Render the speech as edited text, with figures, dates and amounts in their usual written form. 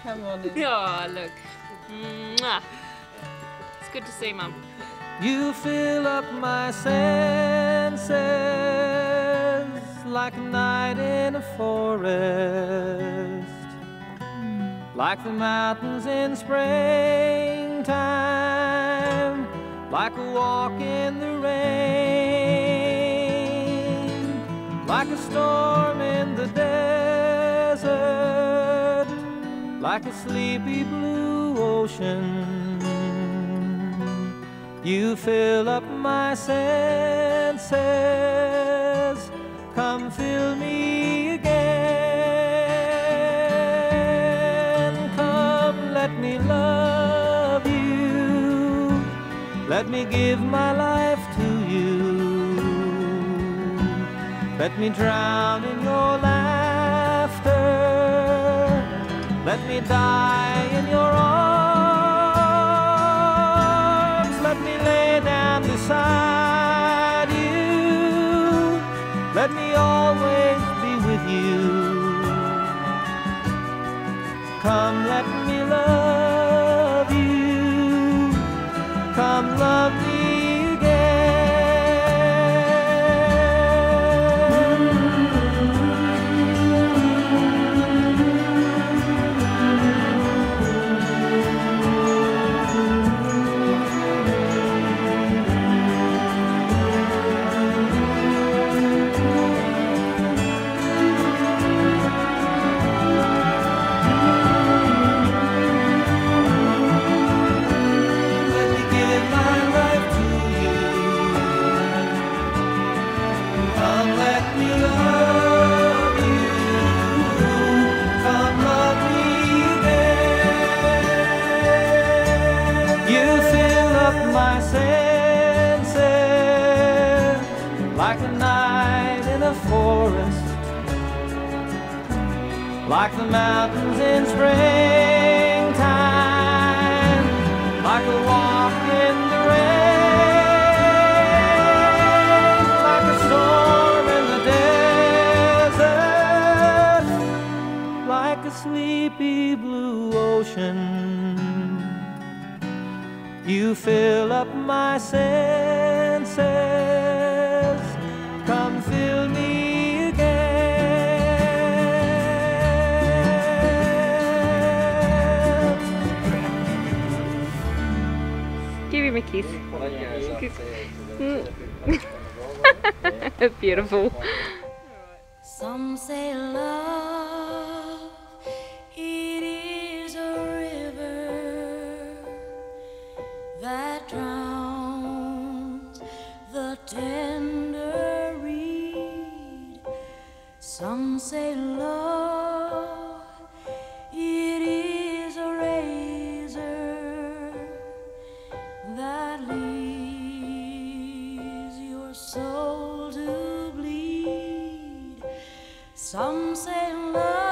Come on in. Oh, look. Mwah. It's good to see, Mum. You fill up my senses like a night in a forest, like the mountains in springtime, like a walk in the rain, like a storm in the desert, like a sleepy blue ocean. You fill up my senses, come fill me again. Come, let me love you, let me give my life to you. Let me drown in your laughter, let me die in your arms, let me lay down beside you, let me always be with you. Come, let me love you, come love me my senses like a night in a forest, like the mountains in springtime, like a walk in the rain, like a storm in the desert, like a sleepy blue ocean. You fill up my senses, come fill me again. Give him a kiss. Beautiful. Some say love, it is a river that drowns the tender reed. Some say love, it is a razor that leaves your soul to bleed. Some say love,